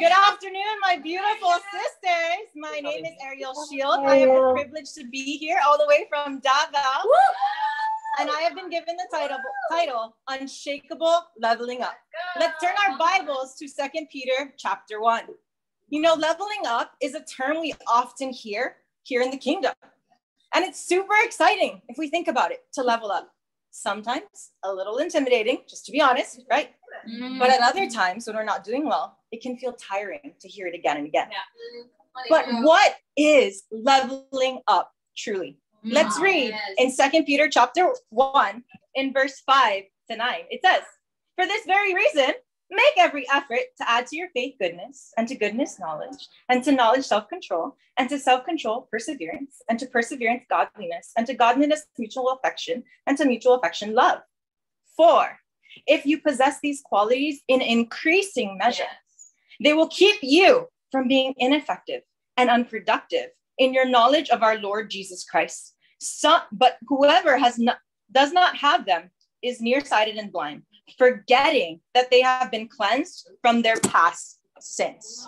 Good afternoon, my beautiful sisters. My name is Ariel Shield. I have the privilege to be here all the way from Davao. And I have been given the title Unshakable Leveling Up. Let's turn our Bibles to 2 Peter chapter 1. You know, leveling up is a term we often hear here in the kingdom. And it's super exciting if we think about it, to level up. Sometimes a little intimidating, just to be honest, right? But at other times when we're not doing well, it can feel tiring to hear it again and again. But what is leveling up truly? Let's read in 2 Peter chapter 1 in verse 5 to 9. It says, "For this very reason, make every effort to add to your faith goodness, and to goodness knowledge, and to knowledge self-control, and to self-control perseverance, and to perseverance godliness, and to godliness mutual affection, and to mutual affection love. For if you possess these qualities in increasing measure, they will keep you from being ineffective and unproductive in your knowledge of our Lord Jesus Christ. But whoever does not have them is nearsighted and blind, forgetting that they have been cleansed from their past sins."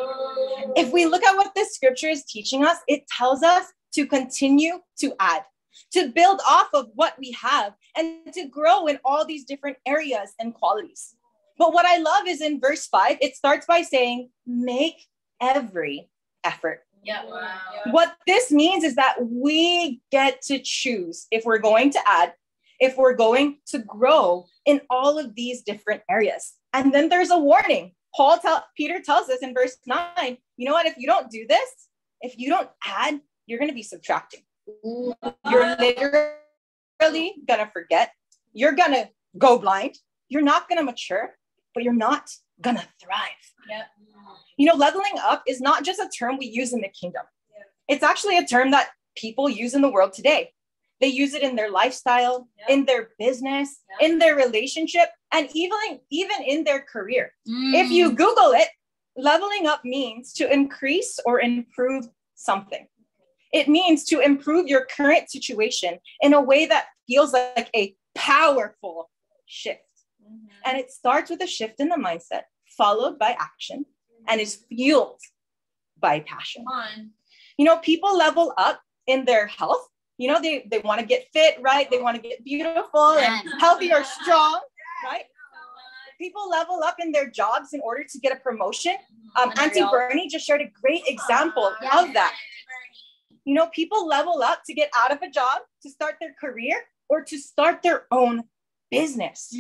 If we look at what this scripture is teaching us, it tells us to continue to add, to build off of what we have, and to grow in all these different areas and qualities. But what I love is in verse 5, it starts by saying, make every effort. What this means is that we get to choose if we're going to add, if we're going to grow in all of these different areas. And then there's a warning. Peter tells us in verse 9, you know what, if you don't do this, if you don't add, you're going to be subtracting. You're literally going to forget. You're going to go blind. You're not going to mature, but you're not going to thrive. You know, leveling up is not just a term we use in the kingdom. It's actually a term that people use in the world today. They use it in their lifestyle, in their business, in their relationship, and even in their career. If you Google it, leveling up means to increase or improve something. It means to improve your current situation in a way that feels like a powerful shift. And it starts with a shift in the mindset, followed by action, and is fueled by passion. You know, people level up in their health. You know, they want to get fit, right? They want to get beautiful and healthy or strong, right? People level up in their jobs in order to get a promotion. Auntie Bernie just shared a great example of that. You know, people level up to get out of a job, to start their career, or to start their own business.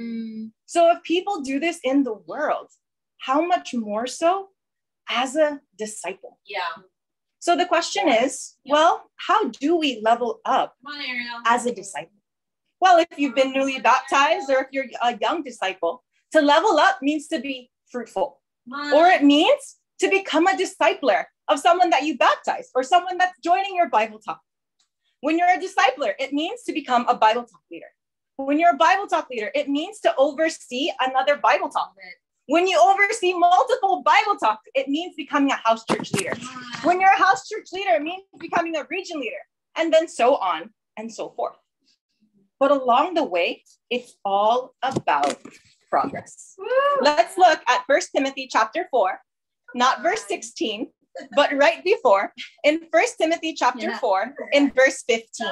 So if people do this in the world, how much more so as a disciple? So the question is, well, how do we level up as a disciple? Well, if you've been newly baptized or if you're a young disciple, to level up means to be fruitful. Or it means to become a discipler of someone that you baptized or someone that's joining your Bible talk. When you're a discipler, it means to become a Bible talk leader. When you're a Bible talk leader, it means to oversee another Bible talk. When you oversee multiple Bible talks, it means becoming a house church leader. When you're a house church leader, it means becoming a region leader, and then so on and so forth. But along the way, it's all about progress. Let's look at 1 Timothy chapter 4, not verse 16, but right before, in 1 Timothy chapter 4, in verse 15.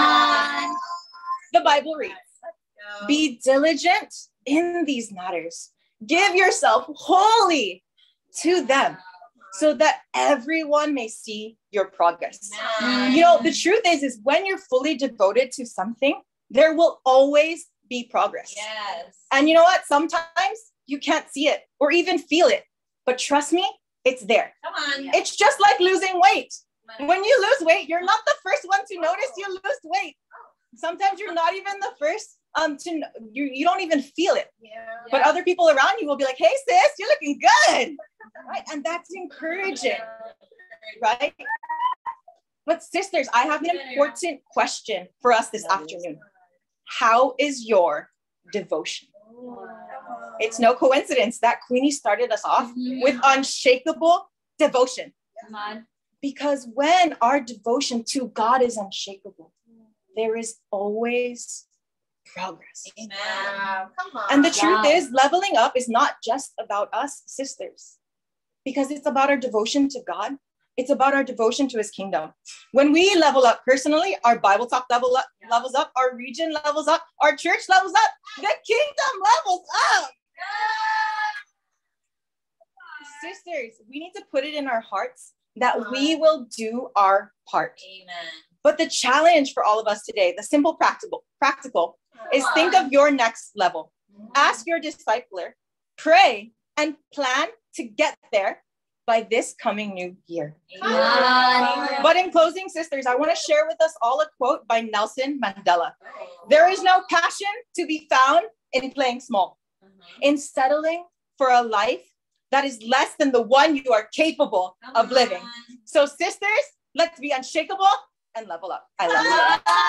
The Bible reads, "Be diligent in these matters. Give yourself wholly to them so that everyone may see your progress." You know, the truth is when you're fully devoted to something, there will always be progress. And you know what? Sometimes you can't see it or even feel it, but trust me, it's there. It's just like losing weight. When you lose weight, you're not the first one to notice you lose weight. Sometimes you're not even the first you don't even feel it. But other people around you will be like, "Hey sis, you're looking good." Right? And that's encouraging, right? But sisters, I have an important question for us this afternoon. How is your devotion? It's no coincidence that Queenie started us off with unshakable devotion. Because when our devotion to God is unshakable, there is always progress. Come on. And the truth is, leveling up is not just about us, sisters. because it's about our devotion to God. It's about our devotion to his kingdom. When we level up personally, our Bible talk levels up, our region levels up, our church levels up, the kingdom levels up. Sisters, we need to put it in our hearts that we will do our part. Amen. But the challenge for all of us today, the simple practical is think of your next level. Ask your discipler, pray, and plan to get there by this coming new year. Amen. But in closing, sisters, I want to share with us all a quote by Nelson Mandela. There is no passion to be found in playing small, in settling for a life that is less than the one you are capable of living. So sisters, let's be unshakable and level up. I love you.